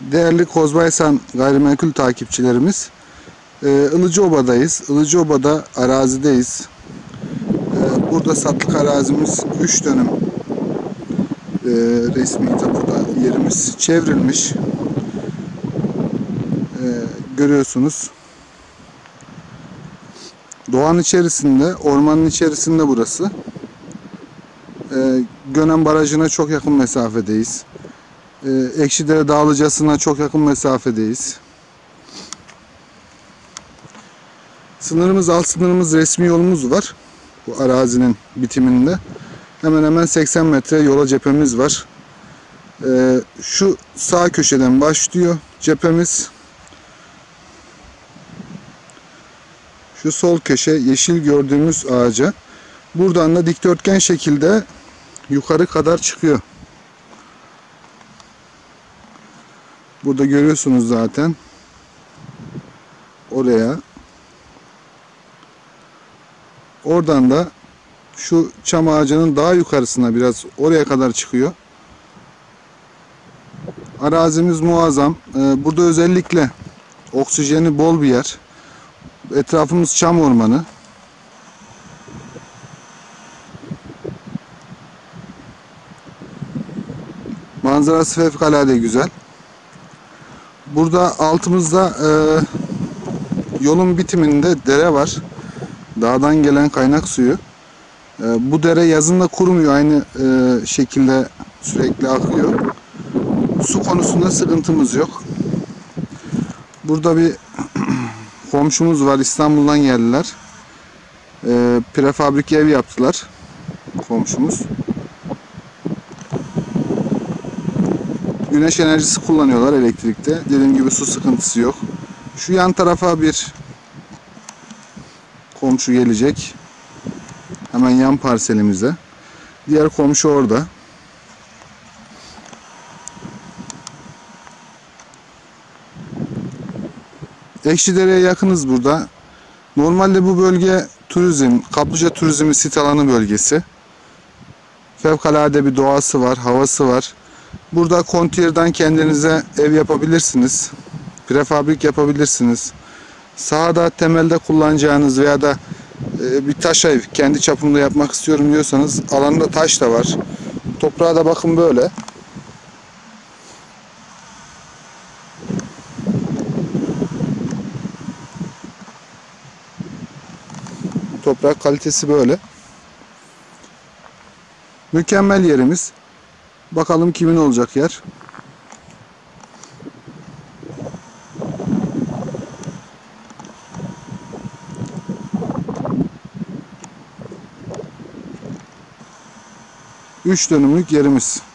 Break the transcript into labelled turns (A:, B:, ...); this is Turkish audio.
A: Değerli Kozbaysan gayrimenkul takipçilerimiz, Ilıcaoba'dayız. Ilıcaoba'da arazideyiz. Burada satılık arazimiz 3 dönüm. Resmi tapuda yerimiz çevrilmiş. Görüyorsunuz. Doğanın içerisinde, ormanın içerisinde burası. Gönen Barajı'na çok yakın mesafedeyiz. Ekşidere Dağlıcası'na çok yakın mesafedeyiz. Alt sınırımız, resmi yolumuz var. Bu arazinin bitiminde. Hemen hemen 80 metre yola cephemiz var. Şu sağ köşeden başlıyor cephemiz. Şu sol köşe yeşil gördüğümüz ağaca. Buradan da dikdörtgen şekilde yukarı kadar çıkıyor. Burada görüyorsunuz zaten. Oraya. Oradan da şu çam ağacının daha yukarısına biraz oraya kadar çıkıyor. Arazimiz muazzam. Burada özellikle oksijeni bol bir yer. Etrafımız çam ormanı. Manzarası fevkalade güzel. Burada altımızda yolun bitiminde dere var. Dağdan gelen kaynak suyu. Bu dere yazın da kurumuyor. Aynı şekilde sürekli akıyor. Su konusunda sıkıntımız yok. Burada bir komşumuz var. İstanbul'dan geldiler. Prefabrik ev yaptılar. Komşumuz. Güneş enerjisi kullanıyorlar elektrikte. Dediğim gibi su sıkıntısı yok. Şu yan tarafa bir komşu gelecek. Hemen yan parselimize. Diğer komşu orada. Ekşidere'ye yakınız burada. Normalde bu bölge turizm, kaplıca turizmi sit alanı bölgesi. Fevkalade bir doğası var, havası var. Burada konteynerden kendinize ev yapabilirsiniz. Prefabrik yapabilirsiniz. Sahada temelde kullanacağınız veya da bir taş ev kendi çapımda yapmak istiyorum diyorsanız alanda taş da var. Toprağa da bakın böyle. Toprak kalitesi böyle. Mükemmel yerimiz. Bakalım kimin olacak yer. Üç dönümlük yerimiz.